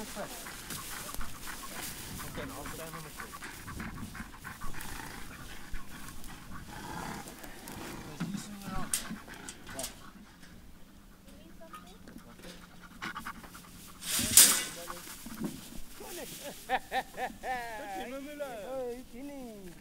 Okay, I'll stand on the tree. You swing it off. Tu me mets là.